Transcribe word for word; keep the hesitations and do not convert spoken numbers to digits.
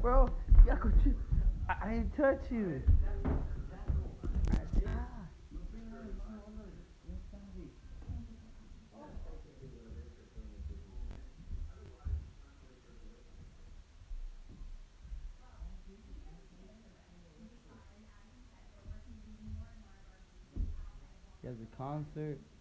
bro. Yeah, could you? I, I didn't touch you. He has a concert.